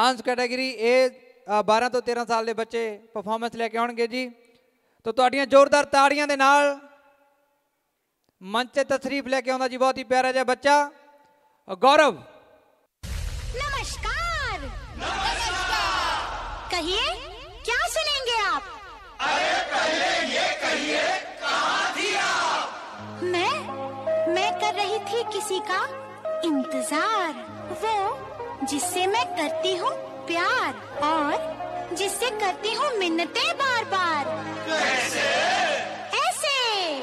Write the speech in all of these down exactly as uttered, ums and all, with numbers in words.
Dance category A बारह तो तेरह साल के बच्चे परफॉर्मेंस लेके आउणगे जी। तो तुहाडियां जोरदार ताड़ियां दे नाल मंच से तशरीफ लेके आउंदा जी बहुत ही प्यारा जिहा बच्चा गौरव। नमस्कार। नमस्कार। कहिए क्या सुनेंगे आप? अरे पहले ये कहिए कहाँ थी आप? मैं मैं कर रही थी किसी का इंतजार, वो जिससे मैं करती हूँ प्यार और जिससे करती हूँ मिन्नतें बार बार। कैसे? ऐसे।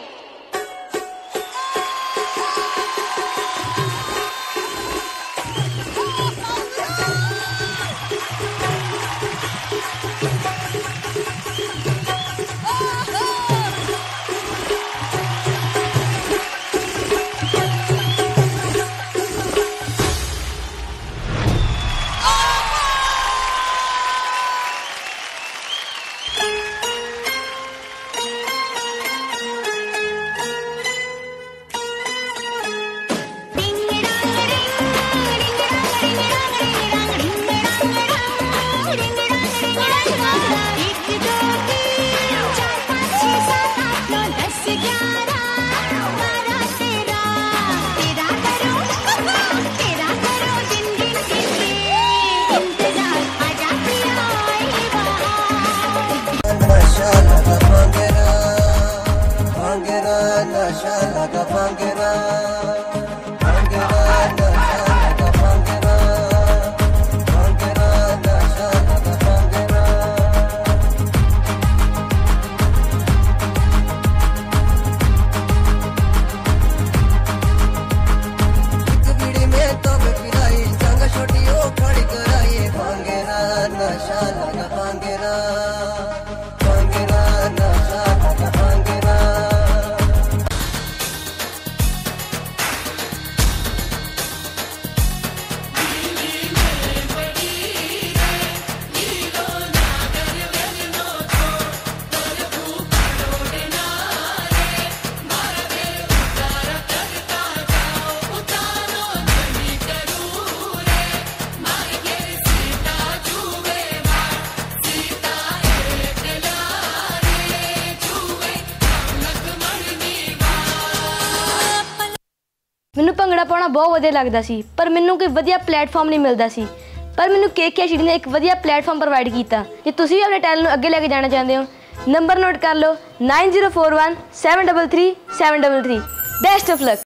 ਮੈਨੂੰ ਭੰਗੜਾ ਪਾਉਣਾ ਬਹੁਤ ਵਧੀਆ ਲੱਗਦਾ ਸੀ, ਪਰ ਮੈਨੂੰ ਕੋਈ ਵਧੀਆ ਪਲੇਟਫਾਰਮ ਨਹੀਂ ਮਿਲਦਾ ਸੀ। ਪਰ ਮੈਨੂੰ ਕੇ ਕੇ ਐਚ ਡੀ ਨੇ ਇੱਕ ਵਧੀਆ ਪਲੇਟਫਾਰਮ ਪ੍ਰੋਵਾਈਡ ਕੀਤਾ। ਜੇ ਤੁਸੀਂ ਵੀ ਆਪਣੇ ਟੈਲੈਂਟ ਨੂੰ ਅੱਗੇ ਲੈ ਕੇ ਜਾਣਾ ਚਾਹੁੰਦੇ ਹੋ, ਨੰਬਰ ਨੋਟ ਕਰ ਲਓ nine zero four one seven three three seven three three. Best of luck.